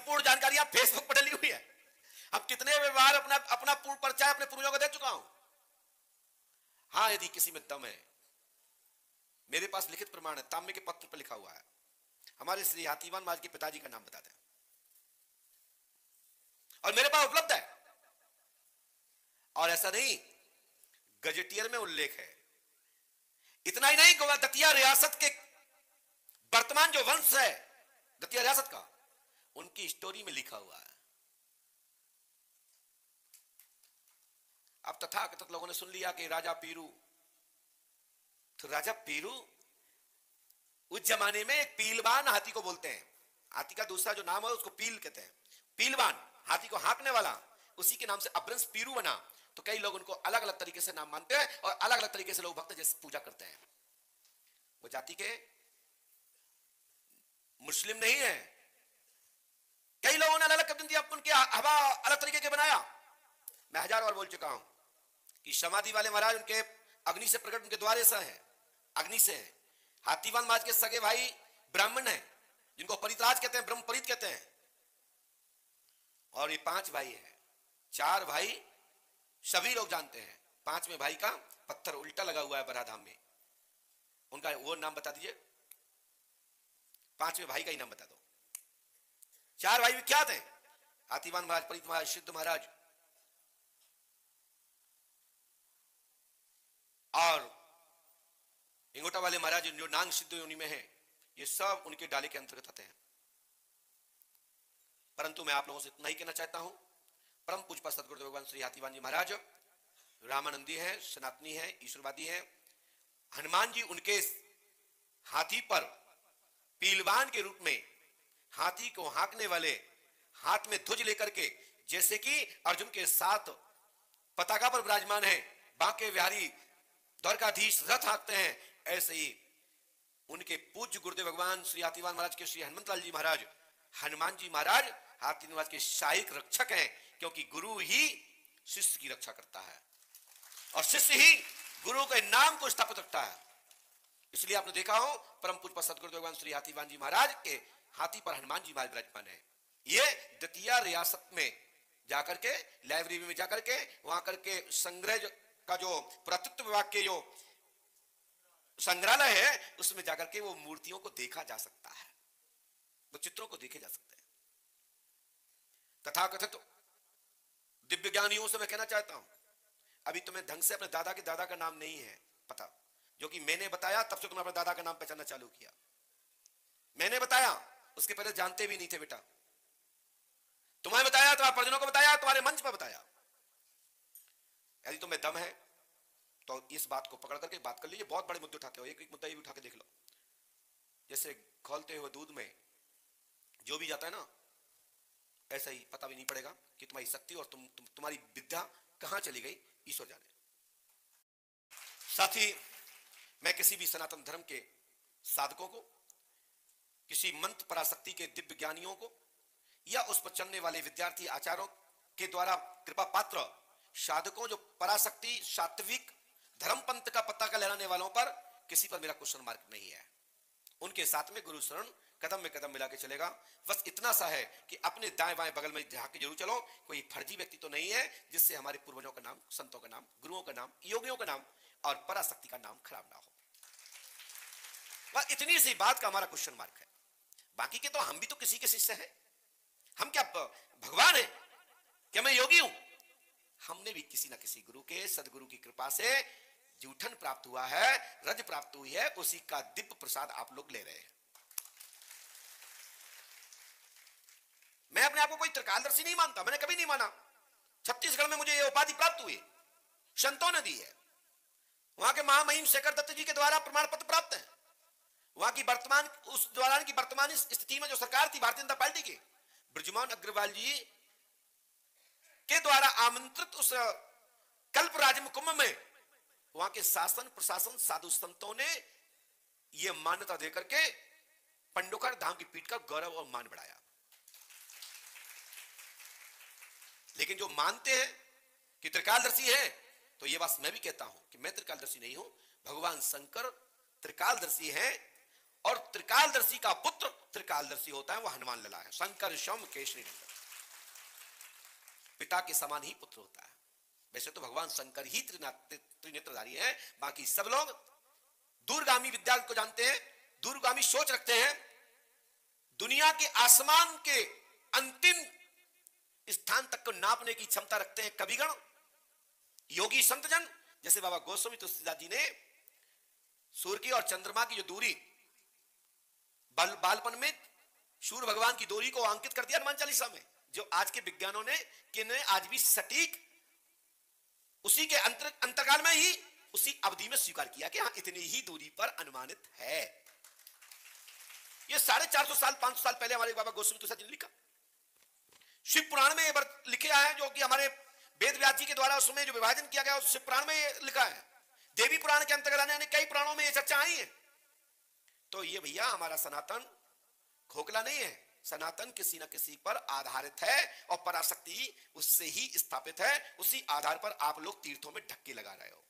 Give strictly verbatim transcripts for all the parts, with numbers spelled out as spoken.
संपूर्ण जानकारी फेसबुक पर डली हुई है। अब कितने व्यवहार अपना अपना पूर्ण परिचय अपने पूर्वजों को दे चुका हूं। हाँ, यदि किसी में दम है, मेरे पास लिखित प्रमाण है, तांबे के पत्र पर लिखा हुआ है, हमारे श्री हाथीवान महाराज के पिताजी का नाम बता दें, और मेरे पास उपलब्ध है। और ऐसा नहीं, गजेटियर में उल्लेख है। इतना ही नहीं, दतिया रियासत के वर्तमान जो वंश है दतिया रियासत का, उनकी स्टोरी में लिखा हुआ है। अब तथाकथित लोगों ने सुन लिया कि राजा पीरू, तो राजा पीरू उस जमाने में एक पीलवान हाथी को बोलते हैं। हाथी का दूसरा जो नाम है उसको पील कहते हैं। पीलवान, हाथी को हाँकने वाला, उसी के नाम से अपभ्रंश पीरू बना। तो कई लोग उनको अलग अलग तरीके से नाम मानते हैं और अलग अलग तरीके से लोग भक्त जैसे पूजा करते हैं। वो जाति के मुस्लिम नहीं है। कई लोगों ने अलग अलग कर दिया, उनके हवा अलग तरीके के बनाया। मैं हजार बार बोल चुका हूं कि समाधि वाले महाराज उनके अग्नि से प्रकट, उनके द्वारे से है, अग्नि से है। हाथीवान महाराज के सगे भाई ब्राह्मण हैं, जिनको परित्राज कहते हैं, ब्रह्म परित कहते हैं। और ये पांच भाई हैं, चार भाई सभी लोग जानते हैं, पांचवें भाई का पत्थर उल्टा लगा हुआ है बराधाम में। उनका वो नाम बता दीजिए, पांचवें भाई का ही नाम बता दो। चार भाई विख्यात हैं, हाथीवान महाराज, परित महाराज, सिद्ध महाराज और इंगोटा वाले महाराज जो नांग सिद्ध योनि में है। ये सब उनके डाले के अंतर्गत आते हैं। परंतु मैं आप लोगों से इतना ही कहना चाहता हूं, परम पूज्य सदगुरुदेव भगवान श्री हाथीवान जी महाराज रामानंदी हैं, सनातनी हैं, ईश्वरवादी हैं। हनुमान जी उनके हाथी पर पीलवान के रूप में हाथी को हाँकने वाले, हाथ में ध्वज लेकर के, जैसे कि अर्जुन के साथ पताका पर विराजमान है, बांके बिहारी द्वारकाधीश रथ हाँकते हैं, ऐसे ही उनके पूज्य गुरुदेव भगवान श्री हाथीवान महाराज के श्री हनुमंतलाल जी महाराज, हनुमान जी महाराज हाथी महाराज के सहायक रक्षक हैं। क्योंकि गुरु ही शिष्य की रक्षा करता है और शिष्य ही गुरु के नाम को स्थापित रखता है। इसलिए आपने देखा हो परम पूज्य सदगुरुदेव भगवान श्री हाथीवान जी महाराज के हाथी पर हनुमान जी महाराज विराजमान है। ये दतिया रियासत में जाकर के, लाइब्रेरी में जाकर के, वहां करके संग्रह का जो पुरातत्व विभाग के जो संग्रहालय है, उसमें जाकर के वो मूर्तियों को देखा जा सकता है, वो चित्रों को देखे जा सकते हैं। तथाकथित दिव्य ज्ञानियों से मैं कहना चाहता हूं, अभी तुम्हें ढंग से अपने दादा के दादा का नाम नहीं है पता, जो कि मैंने बताया तब से तुमने अपने दादा का नाम पहचानना चालू किया। मैंने बताया, उसके पहले जानते भी नहीं थे बेटा। तुम्हें बताया, तुम्हारे परिजनों को बताया, तुम्हारे मंच पर बताया। यदि तुम्हें दम है तो इस बात को पकड़ करके बात कर लीजिए। बहुत बड़े मुद्दे उठाते हो, एक एक मुद्दा ये उठा के देख लो। जैसे खोलते हुए दूध में जो भी जाता है ना, ऐसा ही पता भी नहीं पड़ेगा कि तुम्हारी शक्ति और तुम, तुम तुम्हारी विद्या कहां चली गई, ईश्वर जाने। साथ ही मैं किसी भी सनातन धर्म के साधकों को, किसी मंत्र पराशक्ति के दिव्य ज्ञानियों को, या उस पर चलने वाले विद्यार्थी आचार्यों के द्वारा कृपा पात्र साधकों, जो पराशक्ति सात्विक धर्म पंथ का पत्ता का लहराने वालों पर किसी पर मेरा क्वेश्चन मार्क नहीं है। उनके साथ में गुरु शरण कदम में कदम मिला के चलेगा। बस इतना सा है कि अपने दाएं बाएं बगल में झांक के जरूर चलो। कोई फर्जी व्यक्ति तो नहीं है जिससे हमारे पूर्वजों का नाम, संतों का नाम, गुरुओं का नाम, योगियों का नाम और पराशक्ति का नाम खराब ना हो। बस इतनी सी बात का हमारा क्वेश्चन मार्क है। बाकी के तो हम भी तो किसी के शिष्य हैं। हम क्या भगवान है? क्या मैं योगी हूं? हमने भी किसी ना किसी गुरु के, सदगुरु की कृपा से जूठन प्राप्त हुआ है, रज प्राप्त हुई है, उसी का दिव्य प्रसाद आप लोग ले रहे हैं। मैं अपने आप को कोई त्रिकालदर्शी नहीं मानता, मैंने कभी नहीं माना। छत्तीसगढ़ में मुझे ये उपाधि प्राप्त हुई, संतों ने दी है। वहां के महामहिम शेखर दत्त जी के द्वारा प्रमाण पत्र प्राप्त है। वहां की वर्तमान, उस दौरान की वर्तमान स्थिति में जो सरकार थी भारतीय जनता पार्टी की, ब्रजमोहन अग्रवाल जी के द्वारा आमंत्रित उस कल्पराज कुंभ में वहां के शासन प्रशासन साधु संतों ने यह मान्यता देकर के पंडोकर धाम की पीठ का गौरव और मान बढ़ाया। लेकिन जो मानते हैं कि त्रिकालदर्शी है, तो यह बात मैं भी कहता हूं कि मैं त्रिकालदर्शी नहीं हूं। भगवान शंकर त्रिकालदर्शी हैं और त्रिकालदर्शी का पुत्र त्रिकालदर्शी होता है वो हनुमान लला है। शंकर शम केशरी नंदन, पिता के समान ही पुत्र होता है। वैसे तो भगवान शंकर ही त्रिनेत्रधारी है, बाकी सब लोग दूरगामी विद्या को जानते हैं, दूरगामी सोच रखते हैं, दुनिया के आसमान के अंतिम स्थान तक को नापने की क्षमता रखते हैं कविगण, योगी संतजन। जैसे बाबा गोस्वामी तुलसीदास जी ने सूर्य की और चंद्रमा की जो दूरी बाल, बालपन में सूर्य भगवान की दूरी को अंकित कर दिया हनुमान चालीसा में, जो आज के विज्ञानों ने कि ने आज भी सटीक उसी के अंतर अंतरकाल में ही उसी अवधि में स्वीकार किया कि हाँ इतनी ही दूरी पर अनुमानित है। ये साढ़े चार सौ साल पांच सौ साल पहले हमारे बाबा गोस्वामी तुलसीदास जी ने लिखा। शिव पुराण में ये लिखे है, जो कि हमारे वेद व्यास जी के द्वारा उसमें जो विभाजन किया गया शिव पुराण में लिखा है। देवी पुराण के अंतर्गत आने कई पुराणों में ये चर्चा आई है। तो ये भैया हमारा सनातन खोखला नहीं है, सनातन किसी न किसी पर आधारित है और पराशक्ति उससे ही स्थापित है। उसी आधार पर आप लोग तीर्थों में धक्के लगा रहे हो।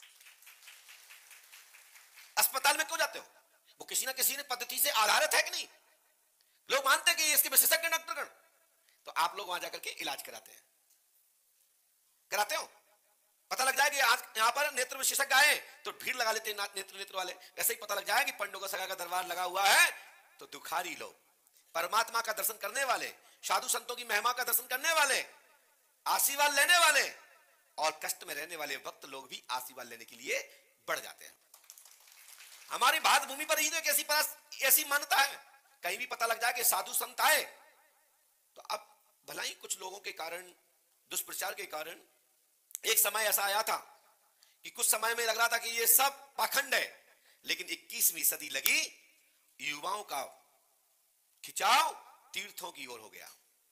अस्पताल में क्यों जाते हो? वो किसी न किसी ने पद्धति से आधारित है कि नहीं? लोग मानते हैं कि इसके विशेषज्ञ डॉक्टरगण, तो आप लोग वहां जाकर के इलाज कराते हैं, कराते हो। पता लग जाए कि आज यहां पर नेत्र विशेषज्ञ आए तो भीड़ लगा लेते हैं नेत्र नेत्र वाले। ऐसे ही पता लग जाए कि पंडों का सगा का दरबार लगा हुआ है तो दुखारी लोग, परमात्मा का दर्शन करने वाले, साधु संतों की महिमा का दर्शन करने वाले, आशीर्वाद लेने वाले और कष्ट में रहने वाले भक्त लोग भी आशीर्वाद लेने के लिए बढ़ जाते हैं। हमारी भारत भूमि पर ही तो एक ऐसी ऐसी मान्यता है, कहीं भी पता लग जाए कि साधु संत आए तो अब भला ही कुछ लोगों के कारण, दुष्प्रचार के कारण एक समय ऐसा आया था कि कुछ समय में लग रहा था कि ये सब पाखंड है, लेकिन इक्कीसवीं सदी लगी, युवाओं का खिंचाव तीर्थों की ओर हो गया,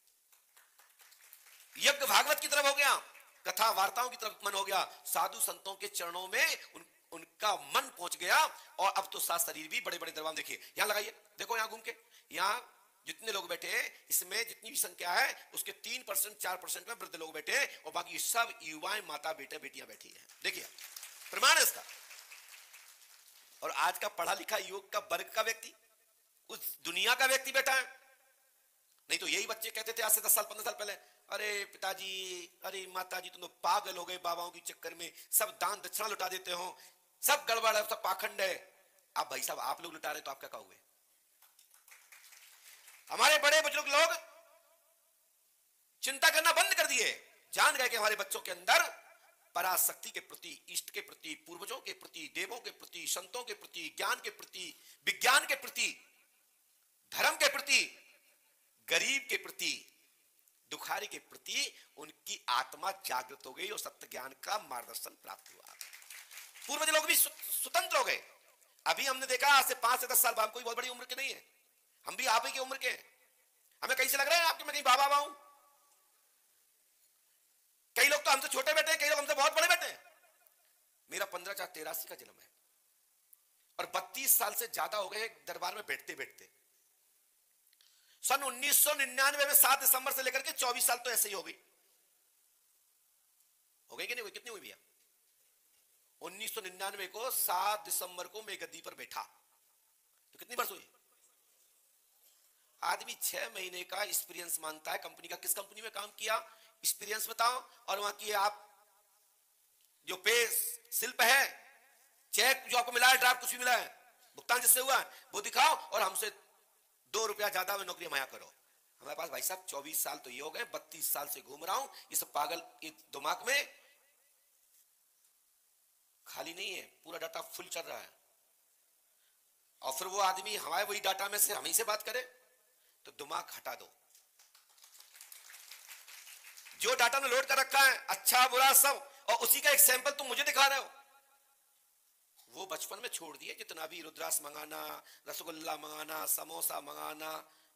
यज्ञ भागवत की तरफ हो गया, कथा वार्ताओं की तरफ मन हो गया, साधु संतों के चरणों में उन, उनका मन पहुंच गया। और अब तो सात शरीर भी बड़े बड़े दरबार, देखिए यहां लगाइए, देखो यहां घूम के, यहां जितने लोग बैठे हैं इसमें जितनी भी संख्या है उसके तीन परसेंट चार परसेंट में वृद्ध लोग बैठे हैं और बाकी सब युवाएं माता बेटे बेटियां बैठी हैं। देखिए प्रमाण है इसका। और आज का पढ़ा लिखा युवक का वर्ग का व्यक्ति, उस दुनिया का व्यक्ति बैठा है। नहीं तो यही बच्चे कहते थे आज से दस साल पंद्रह साल पहले, अरे पिताजी, अरे माताजी, तुम तो पागल हो गए बाबाओं के चक्कर में, सब दान दक्षिणा लुटा देते हो, सब गड़बड़ है, सब पाखंड है। अब भाई साहब आप लोग लुटा रहे तो आप क्या कहोगे? हमारे बड़े बुजुर्ग लोग चिंता करना बंद कर दिए, जान गए कि हमारे बच्चों के अंदर पराशक्ति के प्रति, इष्ट के प्रति, पूर्वजों के प्रति, देवों के प्रति, संतों के प्रति, ज्ञान के प्रति, विज्ञान के प्रति, धर्म के प्रति, गरीब के प्रति, दुखारी के प्रति उनकी आत्मा जागृत हो गई और सत्य ज्ञान का मार्गदर्शन प्राप्त हुआ। पूर्वज लोग भी स्वतंत्र हो गए। अभी हमने देखा आज से पांच से दस साल बाद, कोई बहुत बड़ी उम्र के नहीं है, हम भी आप ही की उम्र के हैं। हमें कहीं से लग रहा है आपके मैं कहीं बाबा बाबा हूं। कई लोग तो हमसे छोटे बैठे हैं, कई लोग हमसे बहुत बड़े बैठे हैं। मेरा पंद्रह चार तेरासी का जन्म है और बत्तीस साल से ज्यादा हो गए दरबार में बैठते बैठते। सन उन्नीस सौ निन्यानवे में सात दिसंबर से लेकर के चौबीस साल तो ऐसे ही हो गई, हो गई कि नहीं हुई? कितनी हुई भैया? उन्नीस सौ निन्यानवे को सात दिसंबर को मैं गद्दी पर बैठा तो कितनी वर्ष हुई? आदमी छह महीने का एक्सपीरियंस मांगता है। कंपनी का, किस कंपनी में काम किया, एक्सपीरियंस बताओ, और वहां की आप जो पे शिल्प है, चेक जो आपको मिला है, ड्राफ्ट कुछ भी मिला है, भुगतान जिससे हुआ है वो दिखाओ और हमसे दो रुपया ज्यादा में नौकरी माया करो। हमारे पास भाई साहब चौबीस साल तो ये हो गए, बत्तीस साल से घूम रहा हूं, ये सब पागल दिमाग में खाली नहीं है, पूरा डाटा फुल चल रहा है। और फिर वो आदमी हमारे वही डाटा में से हम ही से बात करे तो दिमाग हटा दो। जो डाटा ने लोड कर रखा है अच्छा बुरा सब, और उसी का एक सैंपल तुम मुझे दिखा रहे हो, वो बचपन में छोड़ दिए। जितना भी रुद्राक्ष मंगाना, रसगुल्ला मंगाना, समोसा मंगाना,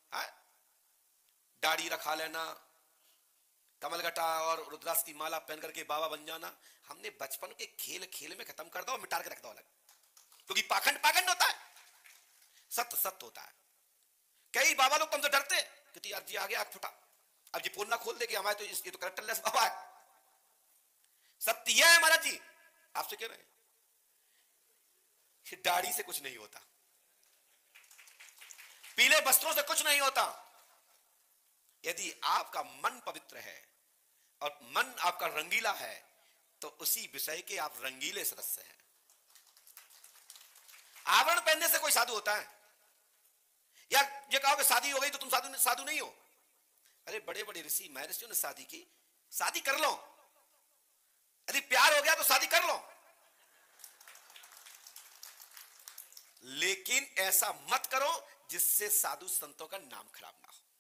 दाढ़ी रखा लेना, कमलगटा और रुद्राक्ष की माला पहन करके बाबा बन जाना, हमने बचपन के खेल खेल में खत्म कर दो, मिटा के रख दो अलग। क्योंकि पाखंड पाखंड होता है, सत्य सत्य होता है। कई बाबा लोग तुमसे डरते कि यार जी आगे आग फुटा, अब जी पोल ना खोल दे कि हमारे तो ये तो करेक्टरलेस बाबा है। सत्य यह है महाराज जी, आपसे कह रहे हैं दाढ़ी से कुछ नहीं होता, पीले वस्त्रों से कुछ नहीं होता। यदि आपका मन पवित्र है और मन आपका रंगीला है तो उसी विषय के आप रंगीले सदस्य हैं। आवरण पहनने से कोई साधु होता है? या ये कहो कि शादी हो गई तो तुम साधु साधु नहीं हो? अरे बड़े बड़े ऋषि महर्षियों ने शादी की, शादी कर लो। यदि प्यार हो गया तो शादी कर लो, लेकिन ऐसा मत करो जिससे साधु संतों का नाम खराब ना हो।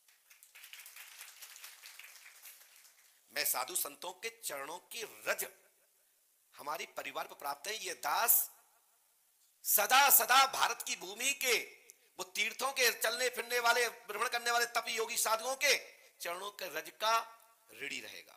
मैं साधु संतों के चरणों की रज हमारे परिवार पर प्राप्त है। ये दास सदा सदा भारत की भूमि के वो तीर्थों के चलने फिरने वाले, भ्रमण करने वाले तपी योगी साधुओं के चरणों के रज का ऋणी रहेगा,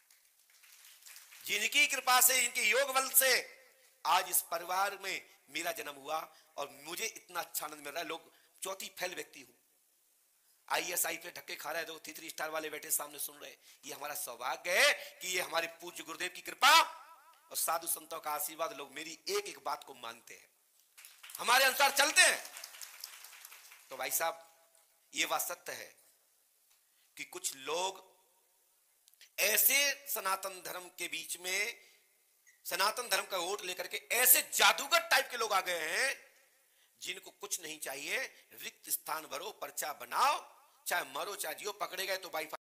जिनकी कृपा से, इनके योग बल से आज इस परिवार में मेरा जन्म हुआ और मुझे इतना अच्छा आनंद मिल रहा है। लोग चौथी फैल व्यक्ति हूं, आईएसआई पे धक्के खा रहे हैं, दो थ्री स्टार वाले बैठे सामने सुन रहे। ये हमारा सौभाग्य है कि ये हमारे पूज्य गुरुदेव की कृपा और साधु संतों का आशीर्वाद, लोग मेरी एक एक बात को मानते हैं, हमारे अनुसार चलते हैं। तो भाई साहब, ये बात सत्य है कि कुछ लोग ऐसे सनातन धर्म के बीच में, सनातन धर्म का वोट लेकर के ऐसे जादूगर टाइप के लोग आ गए हैं जिनको कुछ नहीं चाहिए, रिक्त स्थान भरो, पर्चा बनाओ, चाहे मरो चाहे जियो, पकड़े गए तो वाईफाई